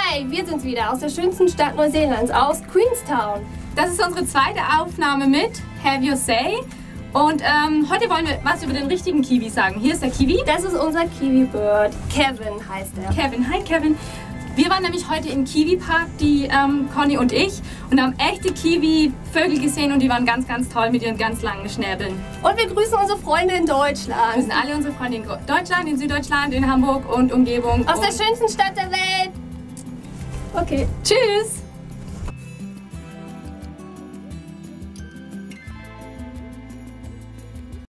Hi, wir sind's wieder aus der schönsten Stadt Neuseelands, aus Queenstown. Das ist unsere zweite Aufnahme mit Have Your Say. Und heute wollen wir was über den richtigen Kiwi sagen. Hier ist der Kiwi. Das ist unser Kiwi-Bird. Kevin heißt er. Kevin, hi Kevin. Wir waren nämlich heute im Kiwi-Park, die Conny und ich, und haben echte Kiwi-Vögel gesehen und die waren ganz, ganz toll mit ihren ganz langen Schnäbeln. Und wir grüßen unsere Freunde in Deutschland. Wir sind alle unsere Freunde in Deutschland, in Süddeutschland, in Hamburg und Umgebung. Aus der schönsten Stadt der Welt. Okay, tschüss!